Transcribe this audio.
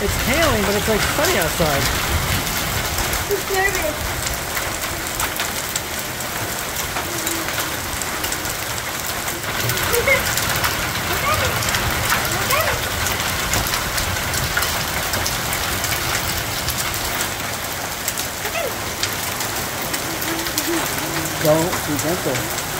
It's hailing, but it's like sunny outside. He's nervous. Look at it. Look at it. Look at it. Don't be gentle.